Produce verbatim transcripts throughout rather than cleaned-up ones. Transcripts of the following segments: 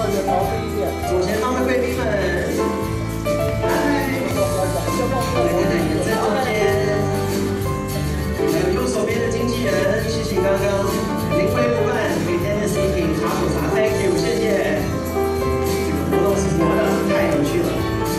左前方的贵宾们，来，贵宾的颜色中间，还有右手边的经纪人，谢谢刚刚临危不乱给 Dennis 一瓶茶果茶 ，Thank you， 谢谢。这个活动是活的太有趣了。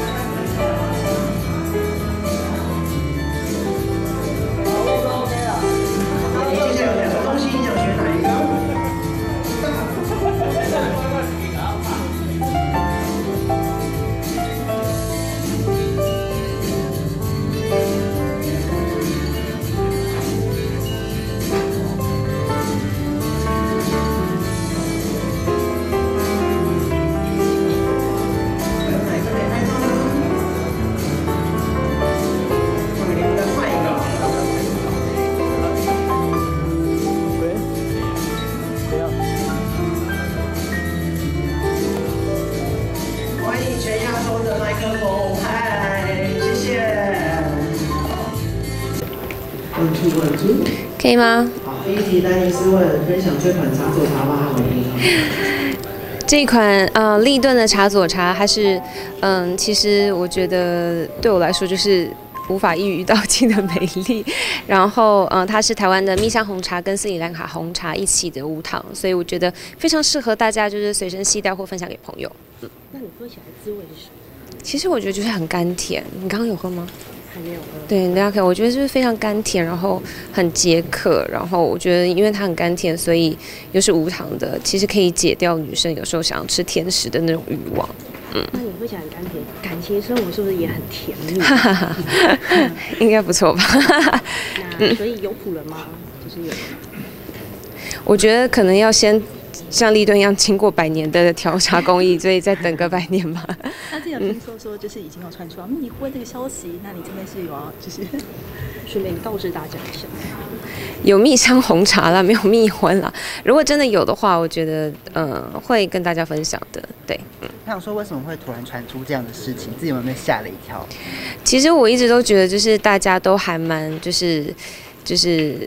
可以吗？ 好，第一题单一是问分享这款茶左茶吧， 这一款呃立顿的茶左茶，它是嗯，其实我觉得对我来说就是无法一语道尽的美丽。然后嗯，它是台湾的蜜香红茶跟斯里兰卡红茶一起的无糖，所以我觉得非常适合大家就是随身携带或分享给朋友。嗯， 那你喝起来滋味是什么？ 其实我觉得就是很甘甜。你刚刚有喝吗？ 还没有喝。 对，大家可以，我觉得就是非常甘甜，然后很解渴，然后我觉得因为它很甘甜，所以又是无糖的，其实可以解掉女生有时候想要吃甜食的那种欲望。嗯， 那你喝起来很甘甜，感情生活是不是也很甜蜜？ 应该不错吧？ 那所以有谱了吗？就是有。 我觉得可能要先。 像立顿一样经过百年的调茶工艺，所以再等个百年吧。 那这有听说说就是已经有传出蜜婚这个消息，那你这边是有要就是顺便告知大家一下。 有蜜香红茶啦，没有蜜婚啦。如果真的有的话，我觉得嗯、呃、会跟大家分享的。对，嗯。 我想说，为什么会突然传出这样的事情？自己有没有吓了一跳？ 其实我一直都觉得，就是大家都还蛮就是就是。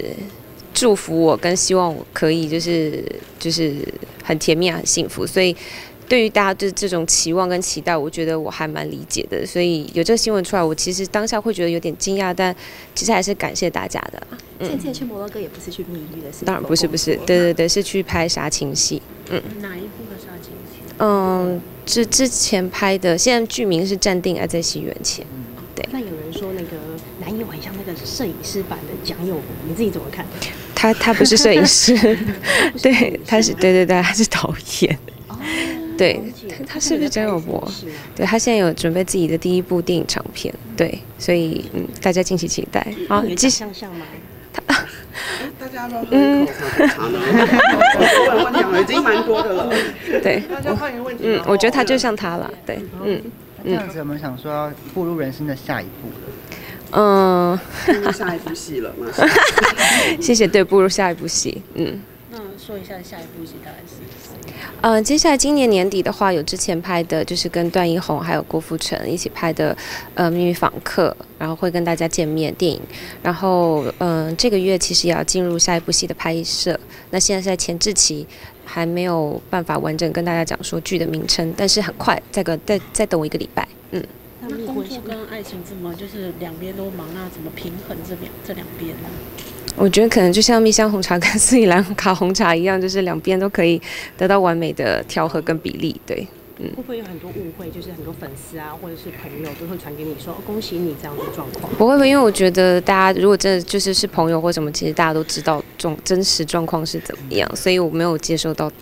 祝福我，跟希望我可以就是就是很甜蜜啊，很幸福。所以对于大家的这种期望跟期待，我觉得我还蛮理解的。所以有这个新闻出来，我其实当下会觉得有点惊讶，但其实还是感谢大家的。 嗯，之前去摩洛哥也不是去蜜月的，是当然不是不是，对对对，是去拍杀青戏。嗯， 哪一部的杀青戏？ 嗯，之之前拍的，现在剧名是《暂定爱在西元前》。对。 那有人说那个男友很像那个摄影师版的蒋友柏，你自己怎么看？ 他他不是摄影师，对，他是对对对，他是导演。哦、对，他他是不是蒋友柏？对他现在有准备自己的第一部电影长片，对，所以嗯，大家敬请期待。 好，继续像像吗？ 他大家都喝一口茶呢。我问问题已经蛮多的了。 对， 大家欢迎问题。 嗯，我觉得他就像他了，对，嗯。 这样子有没有想说要步入人生的下一步了？ 嗯， 下一部戏了吗？ 谢谢，对，步入下一部戏，嗯。 那说一下下一部戏大概是？ 嗯、呃，接下来今年年底的话，有之前拍的，就是跟段奕宏还有郭富城一起拍的，呃，《秘密访客》，然后会跟大家见面电影。然后，嗯、呃，这个月其实也要进入下一部戏的拍摄，那现在是在前置期，还没有办法完整跟大家讲说剧的名称，但是很快，再个再再等我一个礼拜，嗯。 那工作跟爱情这么就是两边都忙，那怎么平衡这两这两边呢？ 我觉得可能就像蜜香红茶跟斯里兰卡红茶一样，就是两边都可以得到完美的调和跟比例。对， 嗯。会不会有很多误会？就是很多粉丝啊，或者是朋友都会传给你说、哦、恭喜你这样的状况？ 不会，因为我觉得大家如果真的就是是朋友或什么，其实大家都知道状真实状况是怎么样，所以我没有接收到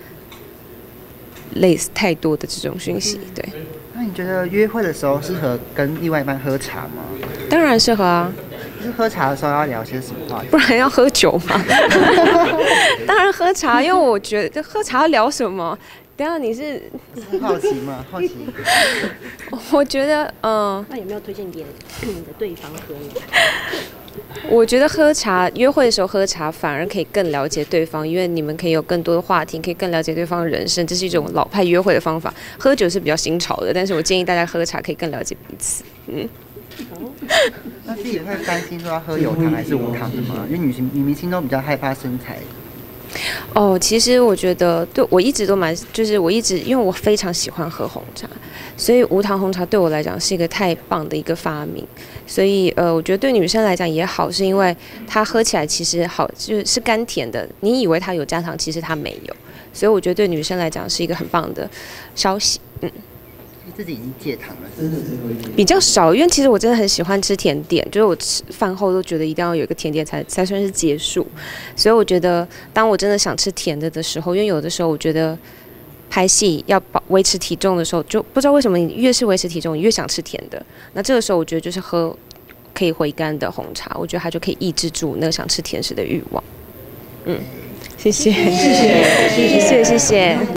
类似太多的这种讯息。对。 那你觉得约会的时候适合跟另外一半喝茶吗？ 当然适合啊。 就是喝茶的时候要聊些什么话题？ 不然要喝酒吗？当然喝茶，因为我觉得喝茶要聊什么？等下你是好奇吗？好奇。 我觉得，嗯、呃。 那有没有推荐给你的对方喝呢？ 我觉得喝茶，约会的时候喝茶反而可以更了解对方，因为你们可以有更多的话题，可以更了解对方的人生，这是一种老派约会的方法。喝酒是比较新潮的，但是我建议大家喝茶可以更了解彼此。嗯。 那自己会担心说要喝有糖还是无糖的吗？因为女星女明星都比较害怕身材。 哦，其实我觉得，对我一直都蛮，就是我一直因为我非常喜欢喝红茶，所以无糖红茶对我来讲是一个太棒的一个发明。所以呃，我觉得对女生来讲也好，是因为它喝起来其实好，就是是甘甜的。你以为它有加糖，其实它没有。所以我觉得对女生来讲是一个很棒的消息。嗯。 自己已经戒糖了，真的比较少，因为其实我真的很喜欢吃甜点，就是我吃饭后都觉得一定要有一个甜点才才算是结束。所以我觉得，当我真的想吃甜的的时候，因为有的时候我觉得拍戏要保维持体重的时候，就不知道为什么你越是维持体重，你越想吃甜的。那这个时候我觉得就是喝可以回甘的红茶，我觉得它就可以抑制住那个想吃甜食的欲望。嗯，谢谢，谢谢，谢谢，谢谢。